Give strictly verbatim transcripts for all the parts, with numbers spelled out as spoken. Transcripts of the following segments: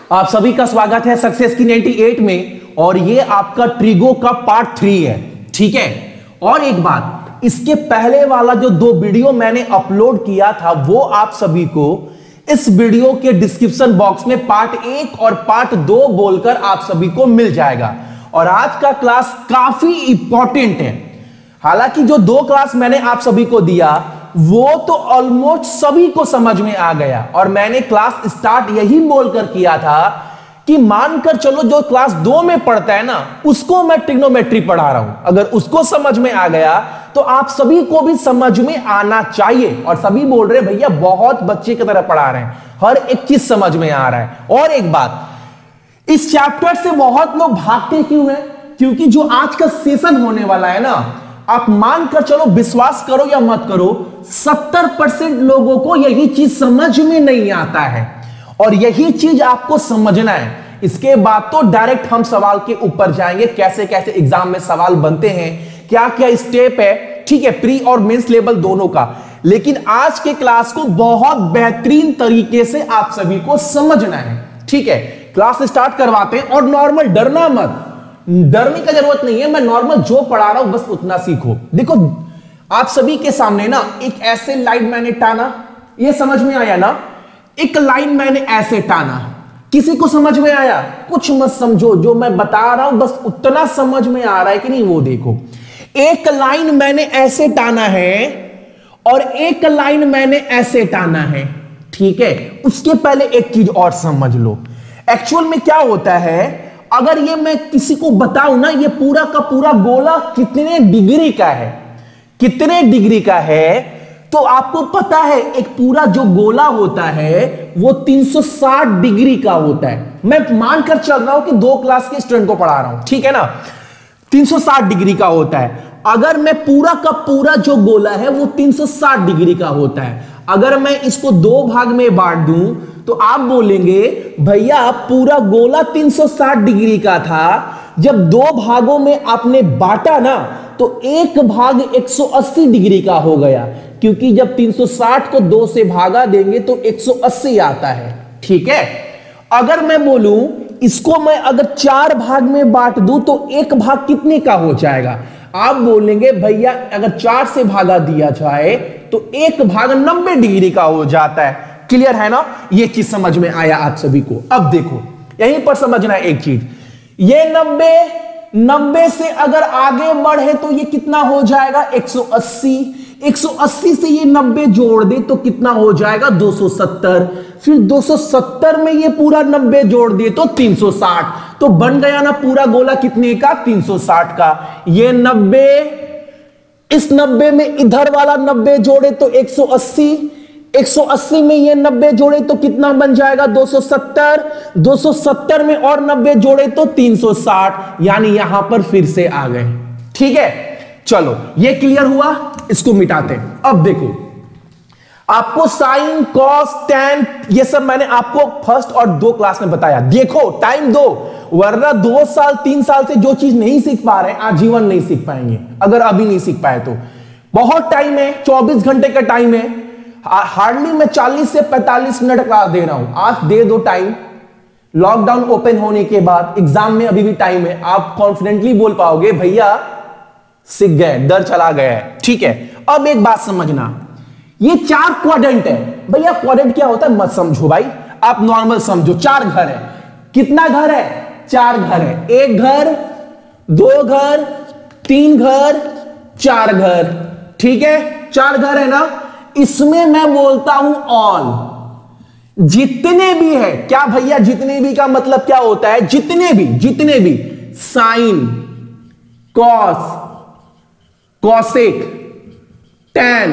आप सभी का स्वागत है सक्सेस की अट्ठानवे में और ये आपका ट्रिगो का पार्ट थ्री है। ठीक है, और एक बात, इसके पहले वाला जो दो वीडियो मैंने अपलोड किया था वो आप सभी को इस वीडियो के डिस्क्रिप्शन बॉक्स में पार्ट एक और पार्ट दो बोलकर आप सभी को मिल जाएगा। और आज का क्लास काफी इंपॉर्टेंट है। हालांकि जो दो क्लास मैंने आप सभी को दिया वो तो ऑलमोस्ट सभी को समझ में आ गया, और मैंने क्लास स्टार्ट यही बोलकर किया था कि मानकर चलो जो क्लास दो में पढ़ता है ना उसको मैं ट्रिग्नोमेट्री पढ़ा रहा हूं, अगर उसको समझ में आ गया तो आप सभी को भी समझ में आना चाहिए। और सभी बोल रहे भैया बहुत बच्चे की तरह पढ़ा रहे हैं, हर एक चीज समझ में आ रहा है। और एक बात, इस चैप्टर से बहुत लोग भागते क्यों हैं? क्योंकि जो आज का सेशन होने वाला है ना, आप मानकर चलो, विश्वास करो या मत करो, सत्तर परसेंट लोगों को यही चीज समझ में नहीं आता है और यही चीज आपको समझना है। इसके बाद तो डायरेक्ट हम सवाल के ऊपर जाएंगे, कैसे कैसे एग्जाम में सवाल बनते हैं, क्या क्या स्टेप है। ठीक है, प्री और मेंस लेवल दोनों का। लेकिन आज के क्लास को बहुत बेहतरीन तरीके से आप सभी को समझना है। ठीक है, क्लास स्टार्ट करवाते हैं। और नॉर्मल, डरना मत, डरने का जरूरत नहीं है, मैं नॉर्मल जो पढ़ा रहा हूं बस उतना सीखो। देखो आप सभी के सामने ना एक ऐसे लाइन मैंने टाना, ये समझ में आया ना? एक लाइन मैंने ऐसे टाना, किसी को समझ में आया? कुछ मत समझो, जो मैं बता रहा हूं बस उतना समझ में आ रहा है कि नहीं वो देखो। एक लाइन मैंने ऐसे टाना है और एक लाइन मैंने ऐसे टाना है। ठीक है, उसके पहले एक चीज और समझ लो, एक्चुअल में क्या होता है। अगर ये मैं किसी को बताऊं ना, ये पूरा का पूरा गोला कितने डिग्री का है, कितने डिग्री का है, तो आपको पता है एक पूरा जो गोला होता है वो तीन सौ साठ डिग्री का होता है। मैं मानकर चल रहा हूं कि दो क्लास के स्टूडेंट को पढ़ा रहा हूं, ठीक है ना? तीन सौ साठ डिग्री का होता है। अगर मैं पूरा का पूरा जो गोला है वो तीन सौ साठ डिग्री का होता है, अगर मैं इसको दो भाग में बांट दूं तो आप बोलेंगे भैया पूरा गोला तीन सौ साठ डिग्री का था, जब दो भागों में आपने बांटा ना तो एक भाग एक सौ अस्सी डिग्री का हो गया, क्योंकि जब तीन सौ साठ को दो से भागा देंगे तो एक सौ अस्सी आता है। ठीक है, अगर मैं बोलूं इसको मैं अगर चार भाग में बांट दूं तो एक भाग कितने का हो जाएगा? आप बोलेंगे भैया अगर चार से भागा दिया जाए तो एक भाग नब्बे डिग्री का हो जाता है। क्लियर है ना? ये चीज समझ में आया आप सभी को? अब देखो यहीं पर समझना है एक चीज, ये नब्बे नब्बे से अगर आगे बढ़े तो ये कितना हो जाएगा? एक सौ अस्सी। एक सौ अस्सी से ये नब्बे जोड़ दे तो कितना हो जाएगा? दो सौ सत्तर। फिर दो सौ सत्तर में ये पूरा नब्बे जोड़ दिए तो तीन सौ साठ। तो बन गया ना पूरा गोला कितने का? तीन सौ साठ का। ये नब्बे, इस नब्बे में इधर वाला नब्बे जोड़े तो एक सौ अस्सी, एक सौ अस्सी में ये नब्बे जोड़े तो कितना बन जाएगा? दो सौ सत्तर। दो सौ सत्तर में और नब्बे जोड़े तो तीन सौ साठ, यानी यहां पर फिर से आ गए। ठीक है, चलो ये क्लियर हुआ, इसको मिटाते हैं। अब देखो आपको साइन, कॉस, टैन ये सब मैंने आपको फर्स्ट और दो क्लास में बताया। देखो टाइम दो, वरना दो साल तीन साल से जो चीज नहीं सीख पा रहे आजीवन नहीं सीख पाएंगे। अगर अभी नहीं सीख पाए तो बहुत टाइम है, चौबीस घंटे का टाइम है। हार्डली मैं चालीस से पैंतालीस मिनट क्लास दे रहा हूं, आज दे दो टाइम। लॉकडाउन ओपन होने के बाद एग्जाम में अभी भी टाइम है, आप कॉन्फिडेंटली बोल पाओगे भैया सीख गए, डर चला गया है। ठीक है, अब एक बात समझना, ये चार क्वाड्रेंट है। भैया क्वाड्रेंट क्या होता है मत समझो भाई, आप नॉर्मल समझो। चार घर है, कितना घर है? चार घर है। एक घर, दो घर, तीन घर, चार घर। ठीक है, चार घर है ना? इसमें मैं बोलता हूं ऑल, जितने भी है। क्या भैया जितने भी का मतलब क्या होता है? जितने भी, जितने भी sine, cos, cosec, tan,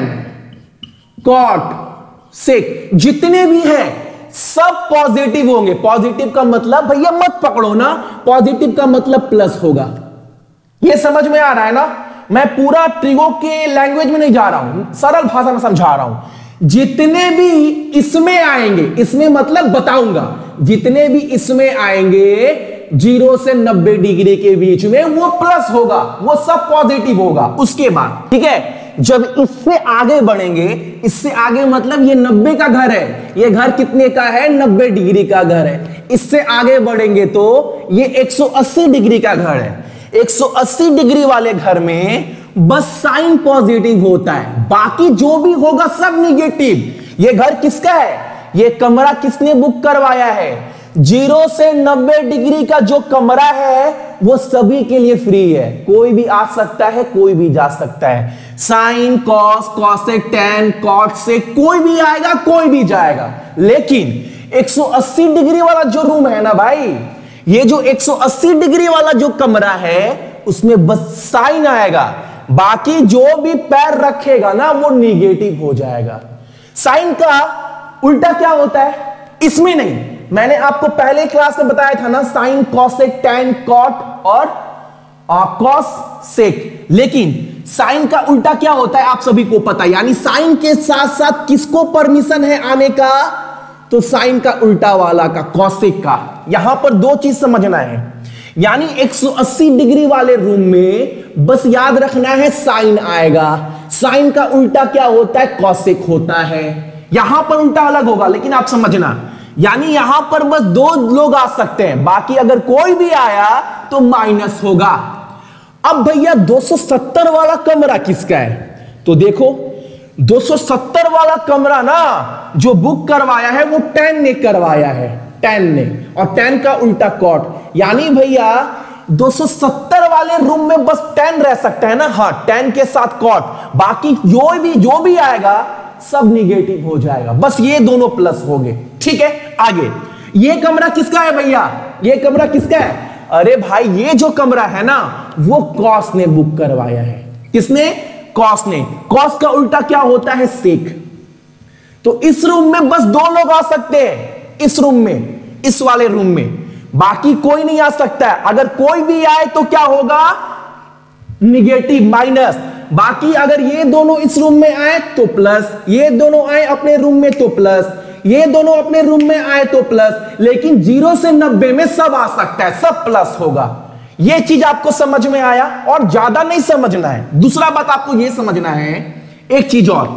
cot, sec, जितने भी है सब पॉजिटिव होंगे। पॉजिटिव का मतलब भैया मत पकड़ो ना, पॉजिटिव का मतलब प्लस होगा। ये समझ में आ रहा है ना? मैं पूरा ट्रिगो के लैंग्वेज में नहीं जा रहा हूं, सरल भाषा में समझा रहा हूं। जितने भी इसमें आएंगे, इसमें मतलब बताऊंगा, जितने भी इसमें आएंगे जीरो से नब्बे डिग्री के बीच में वो प्लस होगा, वो सब पॉजिटिव होगा। उसके बाद ठीक है, जब इससे आगे बढ़ेंगे, इससे आगे मतलब ये नब्बे का घर है, ये घर कितने का है, नब्बे डिग्री का घर है। इससे आगे बढ़ेंगे तो ये एक सौ अस्सी डिग्री का घर है। एक सौ अस्सी डिग्री वाले घर में बस साइन पॉजिटिव होता है, बाकी जो भी होगा सब निगेटिव। ये घर किसका है, ये कमरा किसने बुक करवाया है? जीरो से नब्बे डिग्री का जो कमरा है वो सभी के लिए फ्री है, कोई भी आ सकता है, कोई भी जा सकता है। Sine, cos, cosec, tan, cot से कोई भी आएगा, कोई भी जाएगा। लेकिन एक सौ अस्सी डिग्री वाला जो रूम है ना भाई, ये जो एक सौ अस्सी डिग्री वाला जो कमरा है उसमें बस साइन आएगा, बाकी जो भी पैर रखेगा ना वो निगेटिव हो जाएगा। साइन का उल्टा क्या होता है? इसमें नहीं, मैंने आपको पहले क्लास में बताया था ना, साइन, कॉसेक, टैन, कॉट और कॉस सेक। लेकिन साइन का उल्टा क्या होता है आप सभी को पता है, यानी साइन के साथ साथ किसको परमिशन है आने का? तो साइन का उल्टा वाला का, कॉसेक का। यहां पर दो चीज समझना है, यानी एक सौ अस्सी डिग्री वाले रूम में बस याद रखना है साइन आएगा। साइन का उल्टा क्या होता है? कॉसेक होता है। यहां पर उल्टा अलग होगा, लेकिन आप समझना, यानी यहां पर बस दो लोग आ सकते हैं, बाकी अगर कोई भी आया तो माइनस होगा। अब भैया दो सौ सत्तर वाला कमरा किसका है? तो देखो दो सौ सत्तर वाला कमरा ना जो बुक करवाया है वो टेन ने करवाया है, टेन ने, और टेन का उल्टा कॉट। यानी भैया दो सौ सत्तर वाले रूम में बस टेन रह सकता है ना, हाँ टेन के साथ कॉट, बाकी जो भी जो भी आएगा सब निगेटिव हो जाएगा, बस ये दोनों प्लस हो गए। ठीक है, आगे ये कमरा किसका है भैया? ये कमरा किसका है? अरे भाई ये जो कमरा है ना वो कॉस ने बुक करवाया है। किसने? कॉस ने। कॉस का उल्टा क्या होता है? सेक। तो इस रूम में बस दो लोग आ सकते हैं, इस रूम में, इस वाले रूम में, बाकी कोई नहीं आ सकता है। अगर कोई भी आए तो क्या होगा? Negative, minus. बाकी अगर ये दोनों इस रूम में आए तो प्लस, ये दोनों आए अपने रूम में तो प्लस, ये दोनों अपने रूम में आए तो प्लस। लेकिन जीरो से नब्बे में सब आ सकता है, सब प्लस होगा। ये चीज आपको समझ में आया? और ज्यादा नहीं समझना है। दूसरा बात आपको यह समझना है, एक चीज और,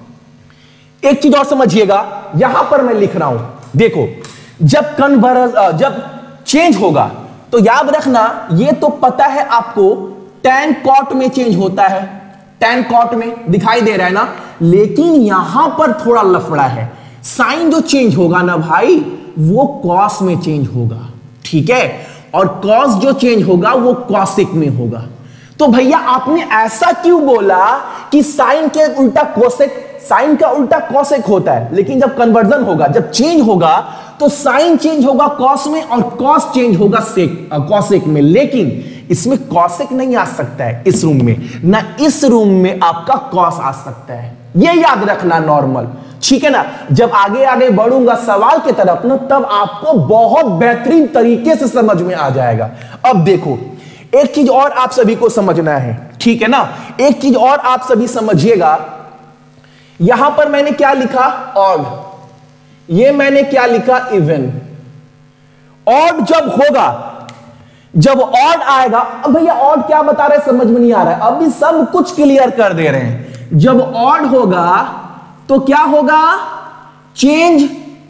एक चीज और समझिएगा। यहां पर मैं लिख रहा हूं, देखो जब कन्वर्स जब चेंज होगा तो याद रखना, ये तो पता है आपको टैन कॉट में चेंज होता है, टैन कॉट में दिखाई दे रहा है ना। लेकिन यहां पर थोड़ा लफड़ा है, साइन जो चेंज होगा ना भाई वो कॉस में चेंज होगा, ठीक है, और कॉस जो चेंज होगा वो कॉसेक में होगा। तो भैया आपने ऐसा क्यों बोला कि साइन के उल्टा कोसेक, साइन का उल्टा कॉसेक होता है, लेकिन जब कन्वर्जन होगा, जब चेंज होगा तो साइन चेंज होगा कॉस में और कॉस चेंज होगा सेक कॉसेक में। लेकिन इसमें कॉसेक नहीं आ सकता है इस रूम में, ना इस रूम में आपका कॉस आ सकता है, ये याद रखना नॉर्मल, ठीक है ना। जब आगे आगे बढ़ूंगा सवाल की तरफ ना, तब आपको बहुत बेहतरीन तरीके से समझ में आ जाएगा। अब देखो एक चीज और आप सभी को समझना है, ठीक है ना, एक चीज और आप सभी समझिएगा। यहां पर मैंने क्या लिखा? ऑड। ये मैंने क्या लिखा? इवन। ऑड जब होगा, जब ऑड आएगा, अब भैया ऑड क्या बता रहे समझ में नहीं आ रहा है, अभी सब कुछ क्लियर कर दे रहे हैं। जब ऑड होगा तो क्या होगा? चेंज,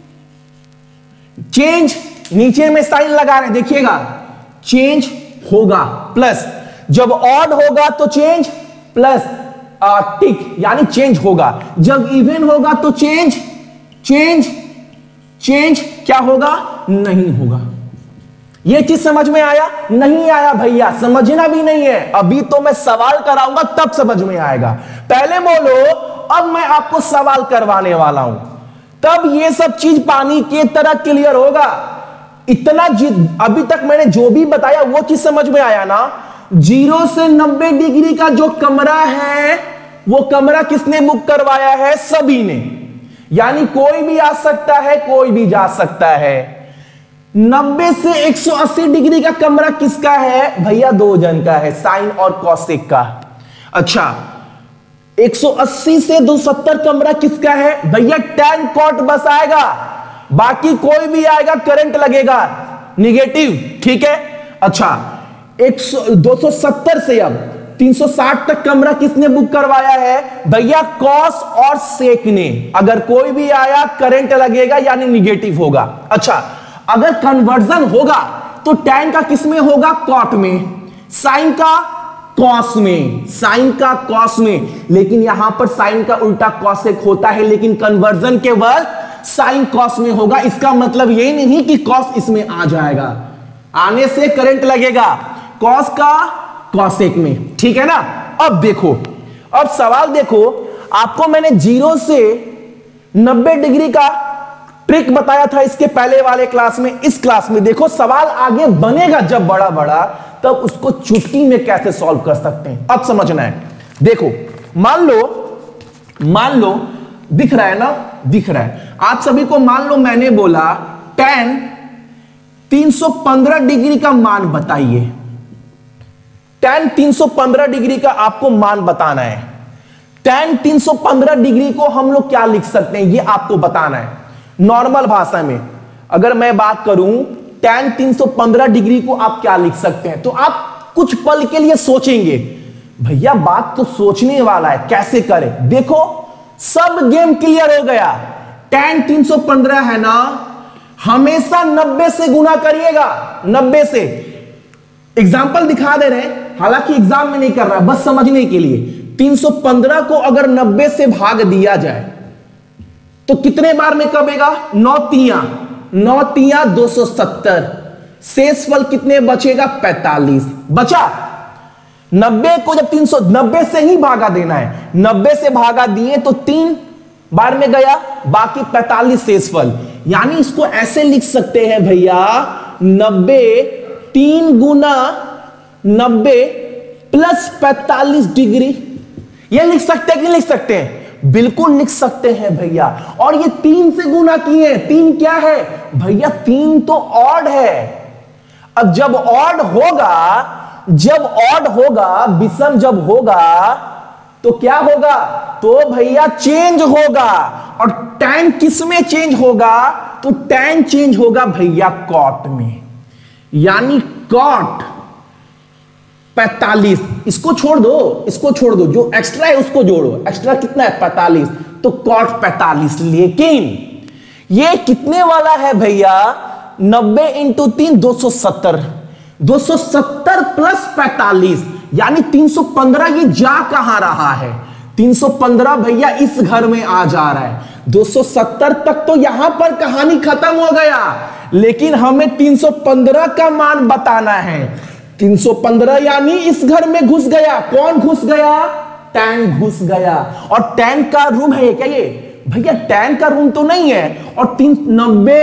चेंज नीचे में साइन लगा रहे देखिएगा, चेंज होगा प्लस। जब ऑड होगा तो चेंज प्लस टिक, यानी चेंज होगा। जब इवन होगा तो चेंज, चेंज, चेंज क्या होगा? नहीं होगा। यह चीज समझ में आया? नहीं आया भैया, समझना भी नहीं है, अभी तो मैं सवाल कराऊंगा तब समझ में आएगा। पहले बोलो, अब मैं आपको सवाल करवाने वाला हूं, तब यह सब चीज पानी के तरह क्लियर होगा। इतना अभी तक मैंने जो भी बताया वो चीज समझ में आया ना। जीरो से नब्बे डिग्री का जो कमरा है वो कमरा किसने बुक करवाया है? सभी ने, यानी कोई भी आ सकता है, कोई भी जा सकता है। नब्बे से एक सौ अस्सी डिग्री का कमरा किसका है? भैया दो जन का है, साइन और कॉसेक का। अच्छा, एक सौ अस्सी से दो सौ सत्तर कमरा किसका है? भैया टैन कॉट बस आएगा, बाकी कोई भी आएगा करंट लगेगा निगेटिव, ठीक है। अच्छा, एक सौ दो सौ सत्तर से अब तीन सौ साठ तक कमरा किसने बुक करवाया है भैया? कॉस और सेक ने। अगर कोई भी आया करंट लगेगा यानी निगेटिव होगा। अच्छा, अगर कन्वर्जन होगा तो टैन का किस में होगा? कॉट में। साइन का कॉस में। साइन का कॉस में। लेकिन यहां पर साइन का उल्टा कॉसेक होता है, लेकिन कन्वर्जन केवल साइन कॉस में होगा। इसका मतलब यही नहीं कि कॉस इसमें आ जाएगा, आने से करंट लगेगा कॉस का कॉसेक में, ठीक है ना। अब देखो, अब सवाल देखो, आपको मैंने जीरो से नब्बे डिग्री का ट्रिक बताया था इसके पहले वाले क्लास में। इस क्लास में देखो सवाल आगे बनेगा जब बड़ा बड़ा, तब उसको चुटकी में कैसे सॉल्व कर सकते हैं अब समझना है। देखो, मान लो मान लो दिख रहा है ना, दिख रहा है आप सभी को। मान लो मैंने बोला टेन तीन सौ पंद्रह डिग्री का मान बताइए। टेन तीन सौ पंद्रह डिग्री का आपको मान बताना है। टेन तीन सौ पंद्रह डिग्री को हम लोग क्या लिख सकते हैं, ये आपको बताना है नॉर्मल भाषा में। अगर मैं बात करूं टेन तीन सौ पंद्रह डिग्री को आप क्या लिख सकते हैं, तो आप कुछ पल के लिए सोचेंगे। भैया बात तो सोचने वाला है, कैसे करें। देखो सब गेम क्लियर हो गया। टेन तीन सौ पंद्रह है ना, हमेशा नब्बे से गुना करिएगा। नब्बे से एग्जाम्पल दिखा दे रहे हैं, हालांकि एग्जाम में नहीं कर रहा, बस समझने के लिए। तीन सौ पंद्रह को अगर नब्बे से भाग दिया जाए तो कितने बार में कबेगा? नौ तिया नौ तिया दो सौ सत्तर। शेष फल कितने बचेगा? पैंतालीस बचा। नब्बे को जब तीन सौ नब्बे से ही भागा देना है, नब्बे से भागा दिए तो तीन बार में गया, बाकी पैंतालीस शेष फल। यानी इसको ऐसे लिख सकते हैं भैया, नब्बे तीन गुना नब्बे प्लस पैंतालीस डिग्री। ये लिख सकते हैं कि लिख सकते हैं? बिल्कुल लिख सकते हैं भैया। और ये तीन से गुना किए, तीन क्या है भैया? तीन तो ऑड है। अब जब ऑड होगा, जब ऑड होगा, विषम जब होगा तो क्या होगा? तो भैया चेंज होगा। और टैन किस में चेंज होगा? तो टैन चेंज होगा भैया कॉट में। यानी कॉट पैंतालीस। इसको छोड़ दो, इसको छोड़ दो, जो एक्स्ट्रा है उसको जोड़ो। एक्स्ट्रा कितना है? पैंतालीस। तो कॉट पैंतालीस। लेकिन ये कितने वाला है भैया? नब्बे इंटू तीन दो सौ सत्तर। दो सौ सत्तर प्लस पैंतालीस, यानी तीन सौ पंद्रह। ये जा कहां रहा है? तीन सौ पंद्रह भैया इस घर में आ जा रहा है। दो सौ सत्तर तक तो यहां पर कहानी खत्म हो गया, लेकिन हमें तीन सौ पंद्रह का मान बताना है। तीन सौ पंद्रह यानी इस घर में घुस गया। कौन घुस गया? टैन घुस गया। और टैन का रूम है क्या ये? भैया टैन का रूम तो नहीं है। और तीन नब्बे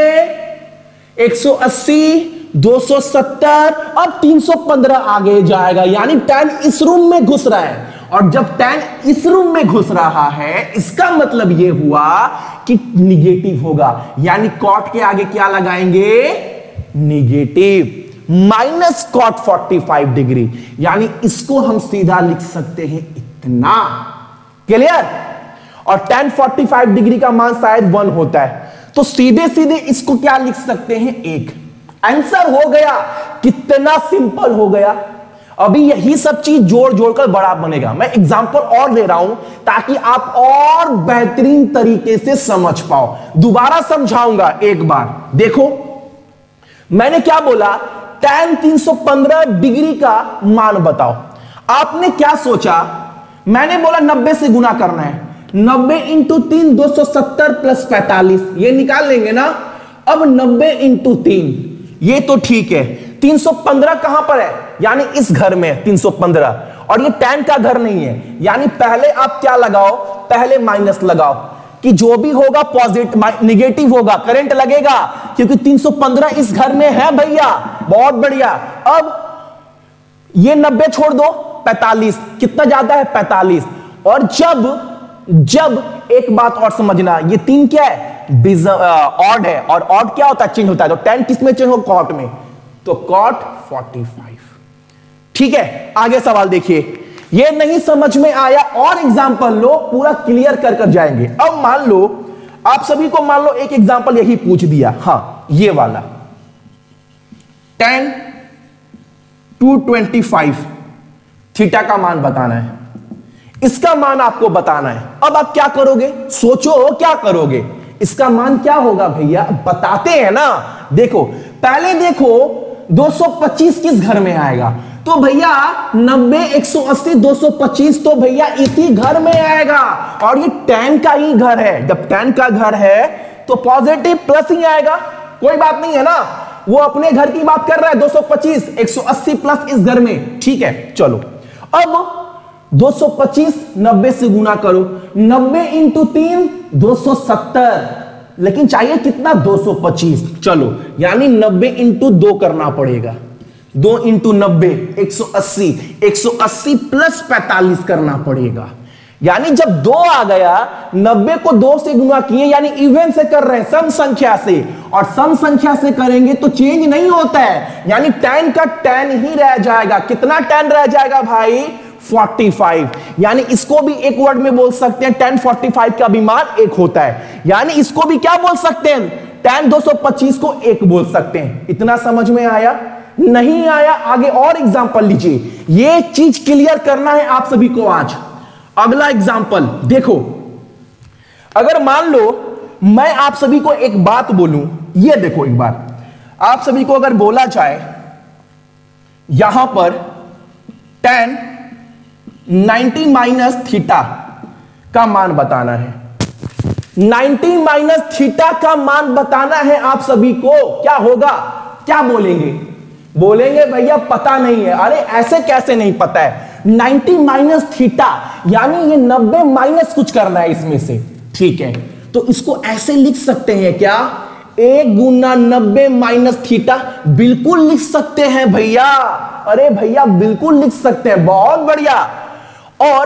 एक सौ अस्सी दो सौ सत्तर, अब तीन सौ पंद्रह आगे जाएगा, यानी टैन इस रूम में घुस रहा है। और जब टैन इस रूम में घुस रहा है, इसका मतलब यह हुआ कि निगेटिव होगा। यानी कॉट के आगे क्या लगाएंगे? निगेटिव। माइनस कॉट पैंतालीस डिग्री। यानी इसको हम सीधा लिख सकते हैं इतना। क्लियर? और टैन पैंतालीस डिग्री का मान शायद वन होता है, तो सीधे सीधे इसको क्या लिख सकते हैं? एक। आंसर हो गया। कितना सिंपल हो गया। अभी यही सब चीज जोड़ जोड़कर बड़ा बनेगा। मैं एग्जांपल और दे रहा हूं ताकि आप और बेहतरीन तरीके से समझ पाओ। दोबारा समझाऊंगा एक बार। देखो मैंने क्या बोला? टैन तीन सौ पंद्रह डिग्री का मान बताओ। आपने क्या सोचा? मैंने बोला नब्बे से गुना करना है। नब्बे इंटू तीन दो सौ सत्तर प्लस पैंतालीस, ये निकाल लेंगे ना। अब नब्बे इंटू तीन, ये तो ठीक है। तीन सौ पंद्रह कहां पर है? यानी इस घर में है तीन सौ पंद्रह। और ये टैन का घर नहीं है, यानी पहले आप क्या लगाओ? पहले माइनस लगाओ कि जो भी होगा पॉजिटिव निगेटिव होगा, करंट लगेगा, क्योंकि तीन सौ पंद्रह इस घर में है भैया। बहुत बढ़िया। अब ये नब्बे छोड़ दो, पैंतालीस। कितना ज्यादा है? पैंतालीस। और जब जब एक बात और समझना, ये तीन क्या है? ऑड है। और ऑड क्या होता है? चेंज होता है। तो टेन किस में चेंज हो? कॉट में। तो कॉट पैंतालीस। ठीक है, आगे सवाल देखिए। ये नहीं समझ में आया और एग्जांपल लो, पूरा क्लियर कर कर जाएंगे। अब मान लो आप सभी को, मान लो एक एग्जांपल यही पूछ दिया, हाँ ये वाला tan two twenty five theta का मान बताना है, इसका मान आपको बताना है। अब आप क्या करोगे, सोचो क्या करोगे, इसका मान क्या होगा भैया, बताते हैं ना। देखो पहले देखो दो सौ पच्चीस किस घर में आएगा, तो भैया नब्बे, एक सौ अस्सी, दो सौ पच्चीस तो भैया इसी घर में आएगा, और ये टेन का ही घर है। जब टेन का घर है तो पॉजिटिव प्लस ही आएगा, कोई बात नहीं है ना, वो अपने घर की बात कर रहा है। दो सौ पच्चीस, एक सौ अस्सी प्लस इस घर में, ठीक है। चलो अब दो सौ पच्चीस नब्बे से गुना करो, नब्बे इंटू तीन दो सौ सत्तर, लेकिन चाहिए कितना, दो सौ पच्चीस। चलो यानी नब्बे इंटू दो करना पड़ेगा, दो इंटू नब्बे एक सौ अस्सी, एक सौ अस्सी प्लस पैंतालीस करना पड़ेगा। यानी जब दो आ गया, नब्बे को दो से गुना किए, यानी इवन से कर रहे हैं, सम संख्या से, और सम संख्या से करेंगे तो चेंज नहीं होता है, यानी टेन का टेन ही रह जाएगा। कितना टेन रह जाएगा भाई, पैंतालीस। यानी इसको भी एक वर्ड में बोल सकते हैं, टेन पैंतालीस का भी मान एक होता है, यानी इसको भी क्या बोल सकते हैं, टेन दो सौ पच्चीस को एक बोल सकते हैं। इतना समझ में आया, नहीं आया आगे और एग्जांपल लीजिए, ये चीज क्लियर करना है आप सभी को आज। अगला एग्जांपल देखो, अगर मान लो मैं आप सभी को एक बात बोलूं, ये देखो एक बार आप सभी को अगर बोला जाए यहां पर टेन नाइनटी माइनस थीटा का मान बताना है, नाइनटी माइनस थीटा का मान बताना है आप सभी को, क्या होगा, क्या बोलेंगे, बोलेंगे भैया पता नहीं है। अरे ऐसे कैसे नहीं पता है, नाइनटी माइनस थीटा यानी ये नब्बे माइनस कुछ करना है इसमें से, ठीक है। तो इसको ऐसे लिख सकते हैं क्या, एक गुना नब्बे माइनस थीटा, बिल्कुल लिख सकते हैं भैया, अरे भैया बिल्कुल लिख सकते हैं, बहुत बढ़िया। और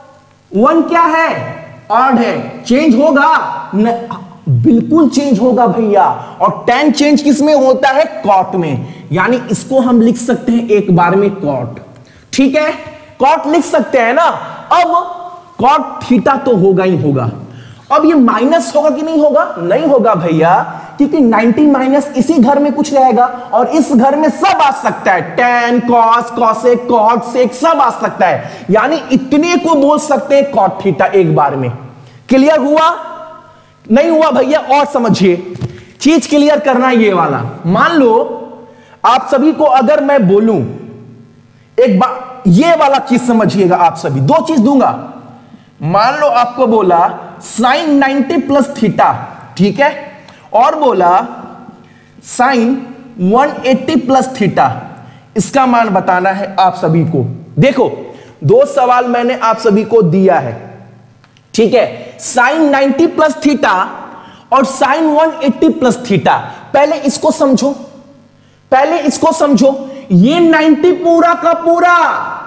वन क्या है, ऑड है, चेंज होगा न, बिल्कुल चेंज होगा भैया। और टेन चेंज किस में होता है, कॉट में, यानी इसको हम लिख सकते हैं एक बार में कॉट, ठीक है, कॉट लिख सकते हैं ना। अब कॉट थीटा तो होगा ही होगा। अब ये माइनस होगा कि नहीं होगा, नहीं होगा भैया, क्योंकि नाइनटी माइनस इसी घर में कुछ रहेगा, और इस घर में सब आ सकता है, tan, cos, cosec, cot, sec सब आ सकता है, यानी इतने को बोल सकते हैं कॉट थीटा एक बार में। क्लियर हुआ, नहीं हुआ भैया, और समझिए चीज क्लियर करना ये वाला। मान लो आप सभी को अगर मैं बोलूं एक बार, ये वाला चीज समझिएगा आप सभी, दो चीज दूंगा। मान लो आपको बोला साइन नाइनटी प्लस थीटा, ठीक है, और बोला sine one eighty plus theta, इसका मान बताना है आप सभी को। देखो दो सवाल मैंने आप सभी को दिया है, ठीक है, साइन नाइनटी प्लस थीटा और sine one eighty plus theta. पहले इसको समझो, पहले इसको समझो, ये नाइनटी पूरा का पूरा,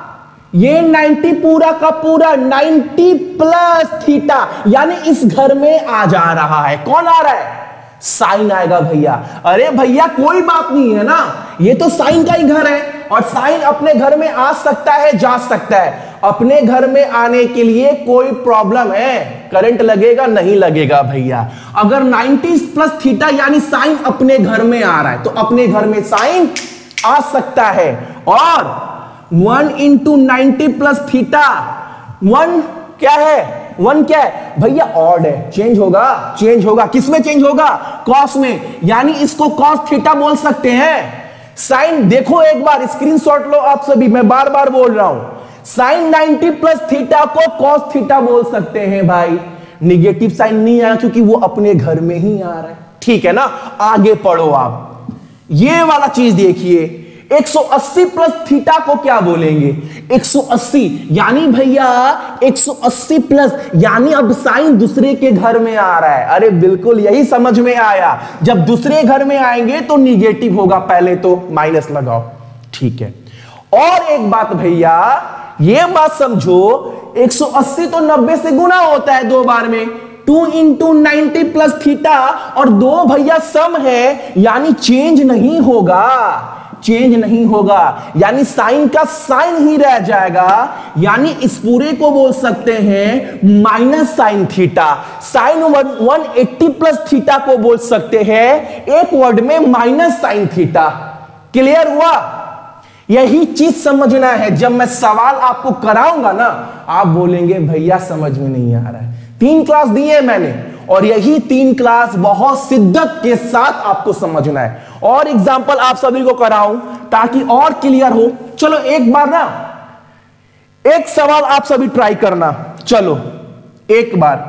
ये नाइनटी पूरा का पूरा, नाइनटी प्लस थीटा, यानी इस घर में आ जा रहा है, कौन आ रहा है, साइन आएगा भैया। अरे भैया कोई बात नहीं है ना, ये तो साइन का ही घर है, और साइन अपने घर में आ सकता है, जा सकता है। अपने घर में आने के लिए कोई प्रॉब्लम है, करंट लगेगा नहीं लगेगा भैया। अगर नाइनटी प्लस थीटा यानी साइन अपने घर में आ रहा है, तो अपने घर में साइन आ सकता है। और one into ninety plus theta, one क्या है, वन क्या है भैया, ऑड है, चेंज होगा, चेंज होगा, किसमें चेंज होगा, कॉस में, यानी इसको कॉस थीटा बोल सकते हैं। साइन देखो एक बार स्क्रीनशॉट लो आप सभी, मैं बार बार बोल रहा हूं, साइन नाइनटी प्लस थीटा को कॉस थीटा बोल सकते हैं भाई। निगेटिव साइन नहीं आया क्योंकि वो अपने घर में ही आ रहा है, ठीक है ना। आगे पढ़ो आप, ये वाला चीज देखिए, एक सौ अस्सी प्लस थीटा को क्या बोलेंगे, एक सौ अस्सी, यानी भैया एक सौ अस्सी प्लस, यानी अब साइन दूसरे के घर में आ रहा है। अरे बिल्कुल यही समझ में आया, जब दूसरे घर में आएंगे तो निगेटिव होगा, पहले तो माइनस लगाओ, ठीक है। और एक बात भैया, ये बात समझो, एक सौ अस्सी तो नब्बे से गुना होता है दो बार में, two into ninety plus theta, और दो भैया सम है, यानी चेंज नहीं होगा, चेंज नहीं होगा, यानी साइन का साइन ही रह जाएगा, यानी इस पूरे को बोल सकते हैं minus sine theta. Sine one eighty plus theta को बोल सकते हैं एक वर्ड में माइनस साइन थीटा। क्लियर हुआ, यही चीज समझना है। जब मैं सवाल आपको कराऊंगा ना, आप बोलेंगे भैया समझ में नहीं आ रहा है। तीन क्लास दिए है मैंने, और यही तीन क्लास बहुत शिद्दत के साथ आपको समझना है। और एग्जाम्पल आप सभी को कराऊं ताकि और क्लियर हो। चलो एक बार ना एक सवाल आप सभी ट्राई करना। चलो एक बार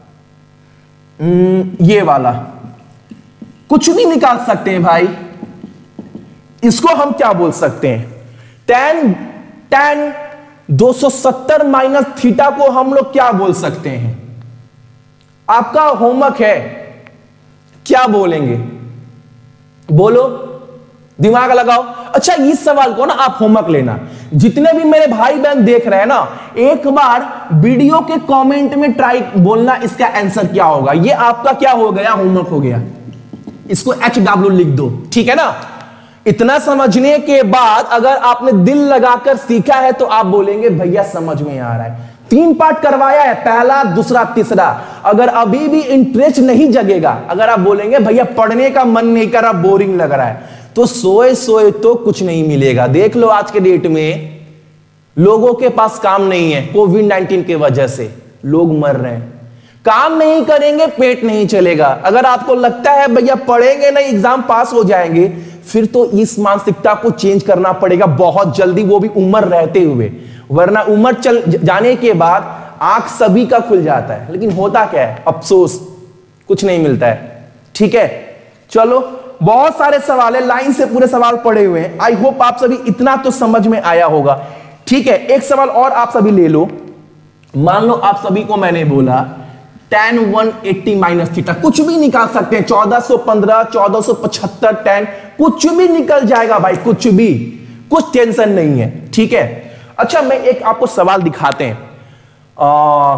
ये वाला कुछ भी निकाल सकते हैं भाई। इसको हम क्या बोल सकते हैं? टेन टेन दो सौ सत्तर माइनस थीटा को हम लोग क्या बोल सकते हैं? आपका होमवर्क है, क्या बोलेंगे? बोलो, दिमाग लगाओ। अच्छा, इस सवाल को ना आप होमवर्क लेना। जितने भी मेरे भाई बहन देख रहे हैं ना, एक बार वीडियो के कमेंट में ट्राई बोलना इसका आंसर क्या होगा। ये आपका क्या हो गया? होमवर्क हो गया। इसको एच डब्ल्यू लिख दो, ठीक है ना। इतना समझने के बाद अगर आपने दिल लगाकर सीखा है तो आप बोलेंगे भैया समझ में आ रहा है। तीन पार्ट करवाया है, पहला, दूसरा, तीसरा। अगर अभी भी इंटरेस्ट नहीं जगेगा, अगर आप बोलेंगे भैया पढ़ने का मन नहीं कर रहा, बोरिंग लग रहा है, तो सोए सोए तो कुछ नहीं मिलेगा। देख लो आज के डेट में लोगों के पास काम नहीं है। कोविड नाइनटीन की वजह से लोग मर रहे हैं। काम नहीं करेंगे, पेट नहीं चलेगा। अगर आपको लगता है भैया पढ़ेंगे नहीं, एग्जाम पास हो जाएंगे, फिर तो इस मानसिकता को चेंज करना पड़ेगा बहुत जल्दी, वो भी उम्र रहते हुए। वरना उम्र चल जाने के बाद आंख सभी का खुल जाता है, लेकिन होता क्या है? अफसोस, कुछ नहीं मिलता है। ठीक है, चलो बहुत सारे सवाल है, लाइन से पूरे सवाल पड़े हुए हैं। आई होप आप सभी इतना तो समझ में आया होगा। ठीक है, एक सवाल और आप सभी ले लो। मान लो आप सभी को मैंने बोला tan one eighty minus theta, कुछ भी निकाल सकते हैं। चौदह सौ पंद्रह, चौदह सौ पचहत्तर, टेन, कुछ भी निकल जाएगा भाई, कुछ भी, कुछ टेंशन नहीं है। ठीक है, अच्छा मैं एक आपको सवाल दिखाते हैं। आ,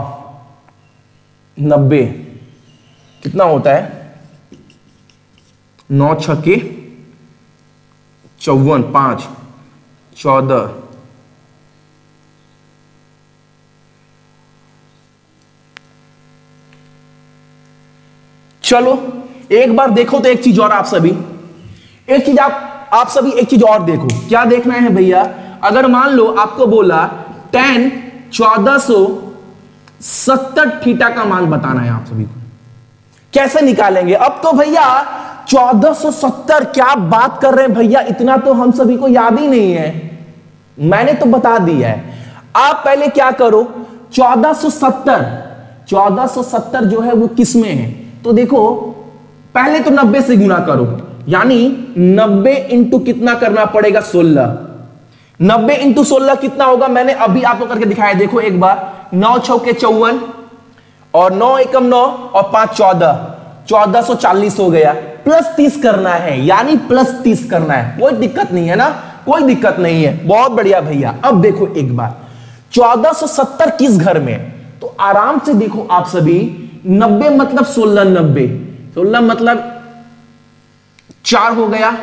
नब्बे कितना होता है? नौ छक्के चौवन, पांच, चौदह, चलो एक बार देखो तो एक चीज और आप सभी, एक चीज आप आप सभी एक चीज और देखो। क्या देखना है भैया? अगर मान लो आपको बोला टेन चौदह सौ सत्तर थीटा का मान बताना है आप सभी को, कैसे निकालेंगे? अब तो भैया चौदह सौ सत्तर, क्या बात कर रहे हैं भैया, इतना तो हम सभी को याद ही नहीं है। मैंने तो बता दिया है। आप पहले क्या करो, चौदह सौ सत्तर चौदह सौ सत्तर जो है वो किस में है? तो देखो पहले तो नब्बे से गुना करो, यानी नब्बे इंटू कितना करना पड़ेगा? सोलह। नब्बे इंटू सोलह कितना होगा? मैंने अभी आपको करके दिखाया, देखो एक बार। नौ छौके चौवन, और नौ एकम नौ, और पांच चौदह, चौदह सौ चालीस हो गया। प्लस तीस करना है, यानी प्लस तीस करना है। कोई दिक्कत नहीं है ना, कोई दिक्कत नहीं है। बहुत बढ़िया भैया। अब देखो एक बार, चौदह सौ सत्तर किस घर में? तो आराम से देखो आप सभी, नब्बे मतलब सोलह, नब्बे सोलह मतलब चार हो गया,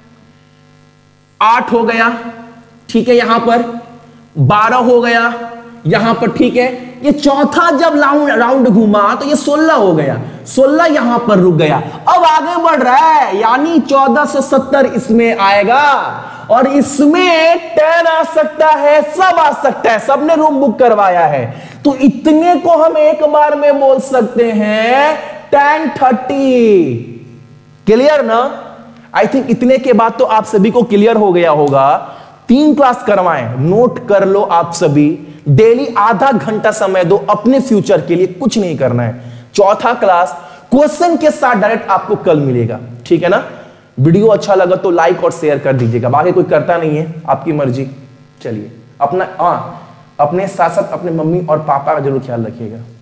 आठ हो गया, ठीक है, यहां पर बारह हो गया, यहां पर, ठीक है। ये चौथा जब राउंड राउंड घुमा तो ये सोलह हो गया, सोलह यहां पर रुक गया। अब आगे बढ़ रहा है, यानी चौदह सौ सत्तर इसमें आएगा, और इसमें टेन आ सकता है, सब आ सकता है। सबने रूम बुक करवाया है, तो इतने को हम एक बार में बोल सकते हैं टेन थर्टी। क्लियर ना? आई थिंक इतने के बाद तो आप सभी को क्लियर हो गया होगा। तीन क्लास करवाएं, नोट कर लो आप सभी। डेली आधा घंटा समय दो अपने फ्यूचर के लिए, कुछ नहीं करना है। चौथा क्लास क्वेश्चन के साथ डायरेक्ट आपको कल मिलेगा, ठीक है ना? वीडियो अच्छा लगा तो लाइक और शेयर कर दीजिएगा, बाकी कोई करता नहीं है, आपकी मर्जी। चलिए अपना हाँ अपने साथ साथ अपने मम्मी और पापा का जरूर ख्याल रखिएगा।